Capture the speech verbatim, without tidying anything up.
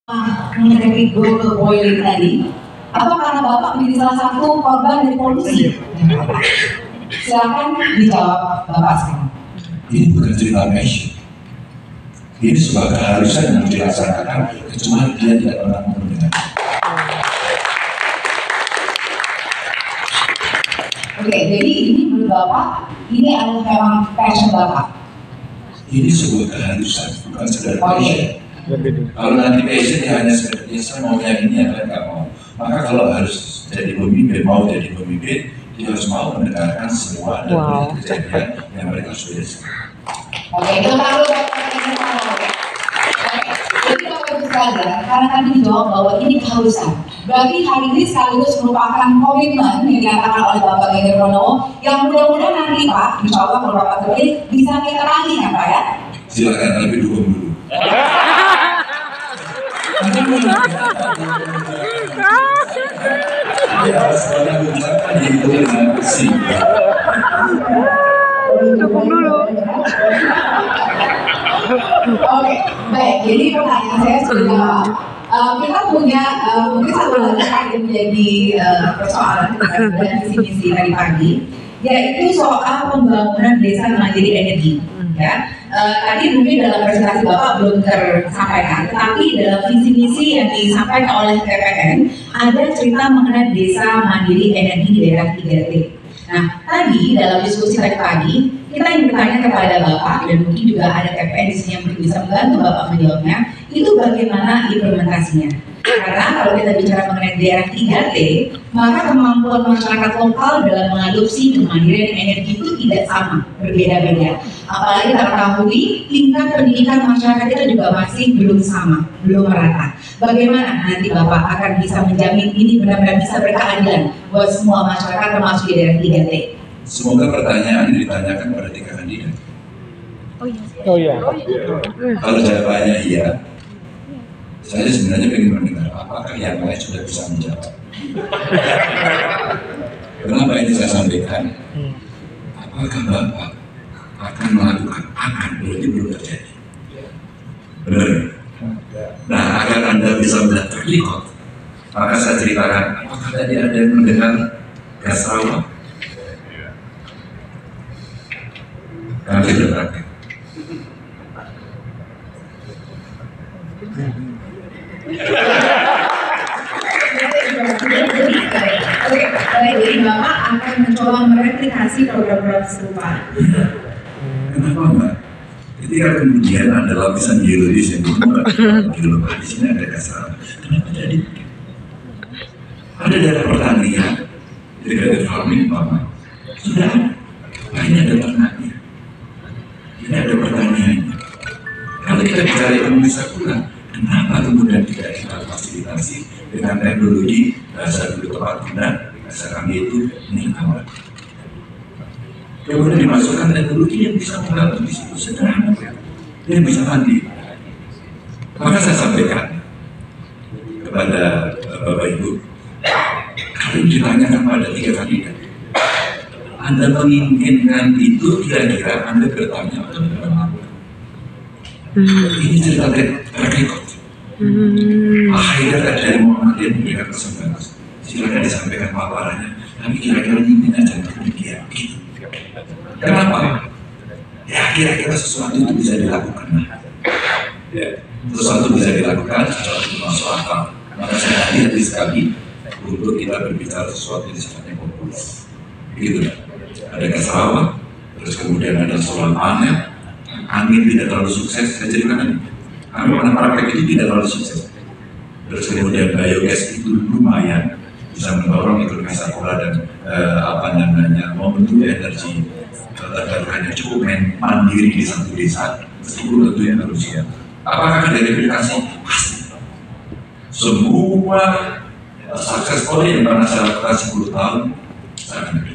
mengenai global boiling tadi, atau karena Bapak menjadi salah satu korban dari polusi? Silakan dijawab Bapak sekarang. Ini bukan cerita passion. Ini sebuah keharusan yang harus dilaksanakan, kecuali dia tidak pernah mendengar. Oke, jadi ini menurut Bapak, ini adalah memang passion Bapak? Ini sebuah keharusan, bukan sekedar passion. Kalau nanti passion ya hanya sekedar ya, saya maunya ini atau nggak mau. Maka kalau harus jadi pemimpin, mau jadi pemimpin, dia harus mau mendengarkan semua dan wow. kejadian yang mereka sudah disebut. Oke, itu baru jadi Bapak Ibu sekalian, karena tadi dijawab bahwa ini keharusan. Berarti hari ini sekaligus merupakan komitmen yang dikatakan oleh Bapak Ganjar Pranowo yang mudah-mudahan nanti Pak, insya Allah kalau Bapak terpilih bisa kita lagi ya Pak ya? Silakan, tapi dukung dulu. Dukung dulu. Oke, baik. Jadi pertanyaan saya sudah uh, kita punya uh, mungkin satu lagi yang menjadi uh, persoalan dan visi-misi tadi pagi, yaitu soal pembangunan desa mandiri energi. Ya, uh, tadi mungkin dalam presentasi Bapak belum tersampaikan, tetapi dalam visi misi yang disampaikan oleh T P N ada cerita mengenai desa mandiri energi di daerah tiga T. Nah, tadi dalam diskusi tadi pagi kita ingin bertanya kepada Bapak dan mungkin juga ada T P N di sini yang mungkin bisa membantu Bapak menjawabnya, itu bagaimana implementasinya? Karena kalau kita bicara mengenai daerah tiga T, maka kemampuan masyarakat lokal dalam mengadopsi kemandirian energi itu tidak sama, berbeda-beda. Apalagi kita ketahui tingkat pendidikan masyarakat kita juga masih belum sama, belum merata. Bagaimana nanti Bapak akan bisa menjamin ini benar-benar bisa berkeadilan buat semua masyarakat termasuk di daerah tiga T? Semoga pertanyaan ini ditanyakan pada tiga kandidat. Oh iya. Oh iya. Kalau jawabannya iya, saya sebenarnya ingin mendengar apakah yang lain sudah bisa menjawab. Kenapa ini saya sampaikan? Apakah Bapak akan melakukan akan berarti belum terjadi? Benar. Nah, agar Anda bisa melihat terlihat, maka saya ceritakan apakah tadi ada yang mendengar gas rawa? Kami sudah praktek. Oke, jadi Bapak akan mencoba mereplikasi program-program serupa. Kenapa Mbak? Ketika kemudian ada lapisan geologis yang berubah, geologis di sini ada kasar. Kenapa jadi? Ada daerah pertanian, integrated farming Bapak. Sudah ada. Nah, ini ada ternaknya. Ini ada pertaniannya. Kalau kita bicara ekonomi sirkular, kenapa kemudian tidak kita fasilitasi dengan teknologi bahasa dulu tepat guna, bahasa kami itu nilai. Kemudian dimasukkan teknologi yang bisa membantu di situ sederhana, yang bisa mandi. Maka saya sampaikan kepada Bapak Ibu, kalau ditanyakan pada tiga kandidat, Anda menginginkan itu kira-kira Anda bertanya atau bertanya? Ini cerita rekod. Akhirnya dari Muhammadiyah memberikan kesempatan. Silakan disampaikan paparannya. Tapi kira-kira ini aja demikian. Gitu. Kenapa? Ya kira-kira sesuatu itu bisa dilakukan. Ya, sesuatu bisa dilakukan, sesuatu itu masuk akal. Maka saya hati-hati sekali untuk kita berbicara sesuatu yang sifatnya populer. Begitu kan? Ada gas rawa, terus kemudian ada solar panel, angin tidak terlalu sukses. Saya ceritakan ini. Kami pernah praktek itu tidak terlalu sukses. Terus kemudian biogas itu lumayan bisa mendorong ekonomi sirkular dan eh, apa namanya membentuk energi terbarukan yang cukup mandiri di satu desa, meskipun tentunya manusia. Apakah ada replikasi? Pasti. Semua sukses story yang pernah saya lakukan sepuluh tahun, saya